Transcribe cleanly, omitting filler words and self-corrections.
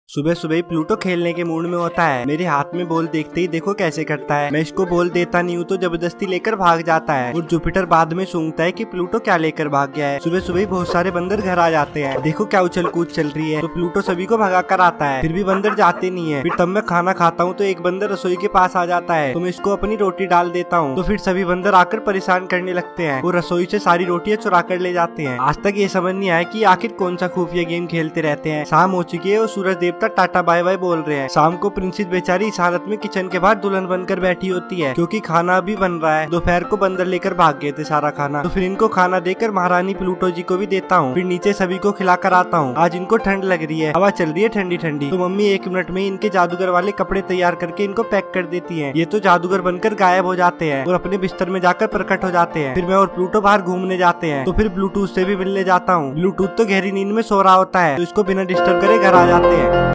सुबह सुबह ही प्लूटो खेलने के मूड में होता है। मेरे हाथ में बॉल देखते ही देखो कैसे करता है। मैं इसको बॉल देता नहीं हूँ तो जबरदस्ती लेकर भाग जाता है और जुपिटर बाद में सूंघता है कि प्लूटो क्या लेकर भाग गया है। सुबह सुबह ही बहुत सारे बंदर घर आ जाते हैं। देखो क्या उछल कूद चल रही है। तो प्लूटो सभी को भगा कर आता है, फिर भी बंदर जाते नहीं है। फिर तब मैं खाना खाता हूँ तो एक बंदर रसोई के पास आ जाता है तो मैं इसको अपनी रोटी डाल देता हूँ। तो फिर सभी बंदर आकर परेशान करने लगते हैं और रसोई से सारी रोटियां चुरा कर ले जाते हैं। आज तक ये समझ नहीं आया कि आखिर कौन सा खुफिया गेम खेलते रहते हैं। शाम हो चुकी है और सूरज देवता टाटा बाय बाय बोल रहे हैं। शाम को प्रिंसेस बेचारी इस हालत में किचन के बाहर दुल्हन बनकर बैठी होती है क्योंकि खाना अभी बन रहा है। दोपहर को बंदर लेकर भाग गए थे सारा खाना। तो फिर इनको खाना देकर महारानी प्लूटो जी को भी देता हूँ। फिर नीचे सभी को खिलाकर आता हूँ। आज इनको ठंड लग रही है, हवा चल रही है ठंडी ठंडी। तो मम्मी 1 मिनट में इनके जादूगर वाले कपड़े तैयार करके इनको पैक कर देती है। ये तो जादूगर बनकर गायब हो जाते हैं और अपने बिस्तर में जाकर प्रकट हो जाते हैं। फिर मैं और प्लूटो बाहर घूमने जाते हैं। तो फिर ब्लूटूथ से भी मिलने जाता हूँ। ब्लूटूथ तो गहरी नींद में सो रहा होता है तो इसको बिना डिस्टर्ब करे घर आ जाते हैं।